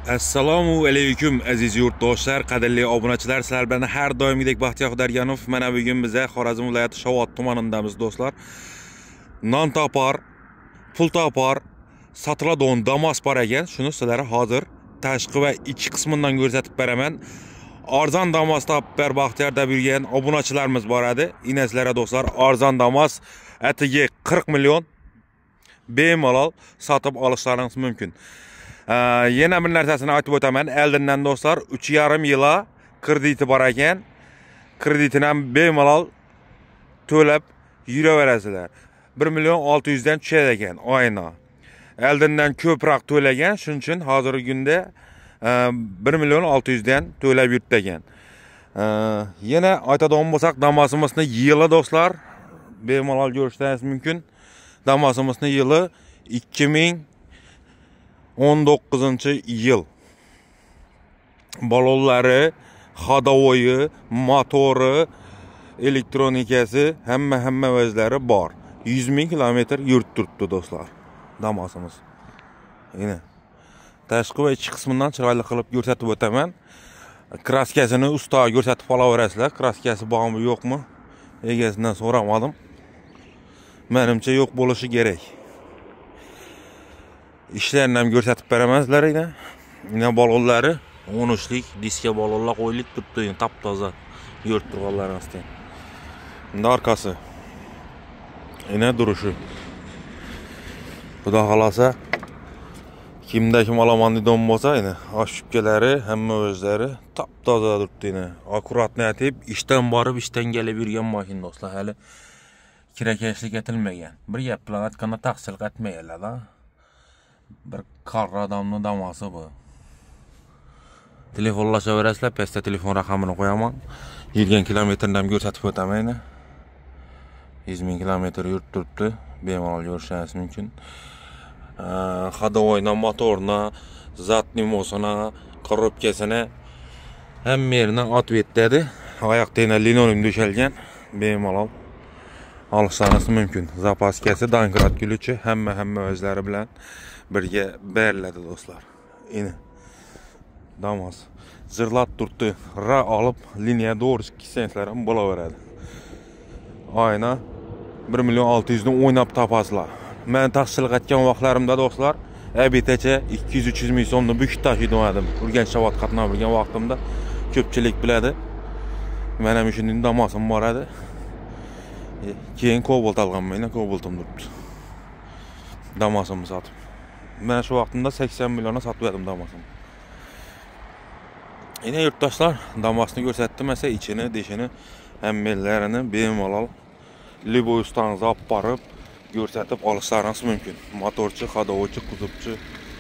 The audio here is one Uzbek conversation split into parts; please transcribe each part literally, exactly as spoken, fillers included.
Assalomu alaykum aziz yurtdoshlar, qadrli obunachilar. Sizlar bilan har doimgidek Baxtiyor Xudarganov. Mana bugun biza Xorazm viloyati Shovot tumanidamiz do'stlar. Non topar, pul topar, sotiladigan Damas bor ekan. Shuni sizlarga hozir tashqi va ichki qismidan ko'rsatib beraman. Arzon Damas topib ber Baxtiyor deb yurgan obunachilarimiz bor edi. Ina sizlarga do'stlar, arzon Damas atigi qirq million bemalol sotib olishlaringiz mumkin. Ee, yana bir narsasini aytib o'taman. Eldindan do'stlar uch yarim yila krediti bor ekan. Kreditini ham bemalol to'lab yuraverasizlar. bir million olti yuz dan tushadi ekan oyna. Eldindan ko'proq to'lagan, shuning uchun hozirgi kunda bir million olti yuz dan to'lab yuribdi ekan. Ee, yana aytadigan bo'lsak, Damasimizni yili do'stlar bemalol ko'rishingiz mumkin. Damasimizni yili ikki ming o'n to'qqizinchi yil. Balonlari, ходовойi, motori, elektronikasi hamma hamma o'zlari bor. yuz ming kilometr yurib turibdi do'stlar Damasimiz. Yine tashqi va ichki qismidan chiroyli qilib ko'rsatib o'taman. Kraskasini ustoga ko'rsatib olaverasizlar. Kraskasi bormi yo'qmi? Egasidan so'ramadim. Menimcha yo'q bo'lishi kerak. İşlerini ham ko'rsatib beraman sizlarga. Yine balonlari o'n uchlik diska balonlar qo'yilib turibdi, top-toza yurib turganlaringizdan. Endi arkasi. Yine duruşu. Xudo xolasa kimda kim olaman deydigan bo'lsa, yine oshubkalari hamma o'zlari top-toza turibdi. Yine akkuratni aytib, ishdan borib, ishdan kelib yurgan mashina do'stlar, hali kirakashlik etilmagan. Bir gap bilan aytganda taqsil qatmaylar. Bir qarra adamning Damasi bu. Telefonlashaverasizlar, pastda telefon raqamini qo'yaman. Yurgan kilometrni ham ko'rsatib o'taman. yuz ming kilometr yurib turibdi. Bemalol ko'rishingiz mumkin. Ходовойна, motorna, zatnimosini, korobkasini hamma yerdan otvetdi. Oyoqda linoleum döşalgan. Bemalol olishlaringiz mumkin. Zapaskasi, Dankrat guluchi hamma hamma o'zlari bilan birga beriladi do'stlar. Yine Damas zirlab turibdi. Ra olib liniya doğru gitsanglar ham bo'laveradi. Oyna bir million olti yuz dan o'ynab topasizlar. Men taqsillik etgan vaqtlarimda do'stlar, abitacha ikki yuz uch yuz ming so'mni bukib tashiydim. Urganch Shovot qatnab bilgan vaqtimda ko'pchilik biladi. Men ham shunday Damasim bor edi. Keyin Cobalt alganman, Cobaltim turibdi. Damasimni sotib. Ben şu vaqtimda sakson milyona sotib berdim Damas'ını. Yine yurtdoshlar, Damas'ını ko'rsatdim, esa ichini, deshini, hammallarini bemalol Liboy ustangiz olib borib ko'rsatib olishlaringiz mumkin. Motorchi, ходовойchi, kuzovchi.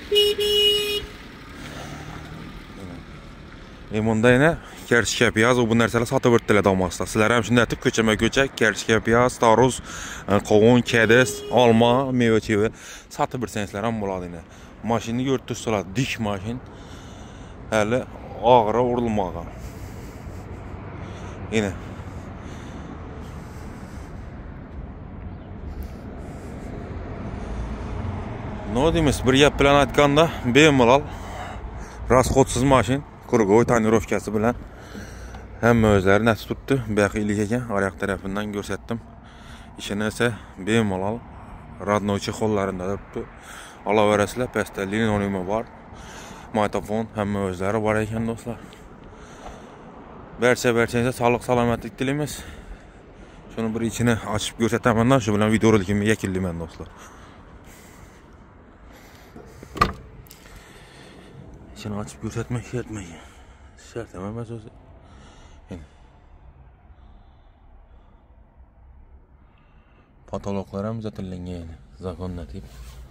E bunda yana kerchka piyoz bu narsalar sotib o'tdilar Damas'da. Sizlar ham shunday deb ko'chama-ko'cha kerchka piyoz, tarvuz, qovun, kadis, olma, meva-cheva sotib bersangizlar ham bo'ladi. Mashinani ko'rib turibsizlar, dik mashin. Hali og'iri urilmagan. Yine ne deymiz, bir gap bilan aytganda bemalol rasxodsiz mashin, krugovoy tonirovkasi bilan hamma o'zlari nasib turibdi. Bu yoqqa ilik ekan, oyoq tarafidan ko'rsatdim. İşini esa bemalol родной chexollarida turibdi. Olaverasizlar, pastda linoleum bor. Mikrofon hamma o'zlari bor ekan do'stlar. Barcha barchangizga sog'lik, salomatlik tilaymiz. Shuni bir ichini ochib ko'rsataman, shu bilan videorolikimni yakunlayman do'stlar. İçini açıp göstermek şart mı? Şart ama söz. Patologlar ham uzatilgan, zakonna deb.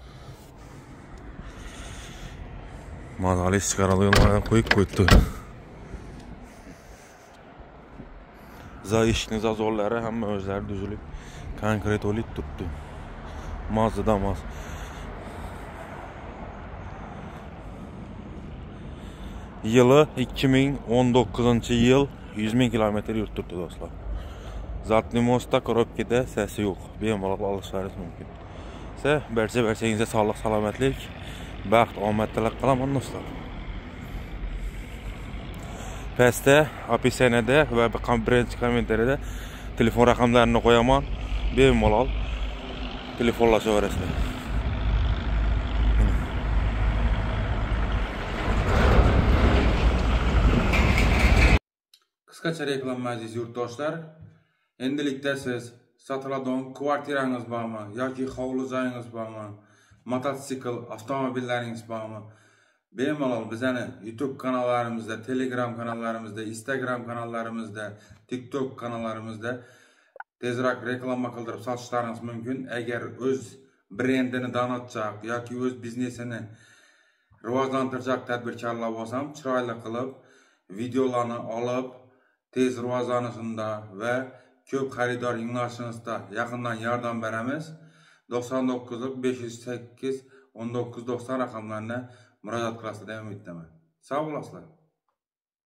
Mazali chiqarilgan qo'yib qo'yibdi. Za ishni zazorlari hamma o'zlari tuzilib, konkret olib turibdi. Mazda Damas. Yılı ikki ming o'n to'qqizinchi yil, yuz ming kilometr yurib turibdi do'stlar. Zatnimosda korobkada sesi yo'q. Bemalol olishlaringiz mumkin. Siz barcha barchangizga sog'lik, salomatlik, baxt, omad tilab qolaman do'stlar. pastda описаниеda va birinchi kommentariyada telefon raqamlarini qo'yaman. Bemalol telefonlashaverasizlar. Qisqacha reklama aziz yurtdoshlar. Endilikda siz sotiladigan kvartirangiz bormi yoki hovli joyingiz bormi, mototsikl, avtomobillaringiz bormi? Bemalol bizani YouTube kanallarimizda, Telegram kanallarimizda, Instagram kanallarimizda, TikTok kanallarimizda tezroq reklama qildirib sotishlaringiz mumkin. Agar o'z brendini tanitmoq yoki o'z biznesini rivojlantirmoq tadbirkorlar bo'lsam, chiroyli qilib videolarni olib tez rivojlanishida va ko'p xaridor yig'ilishingizda yaqindan yordam beramiz. doksan to'qqiz besh yuz sakkiz o'n to'qqiz dokson raqamlarına müracaat qilasizlar degan umiddaman. Sog' bo'lasizlar.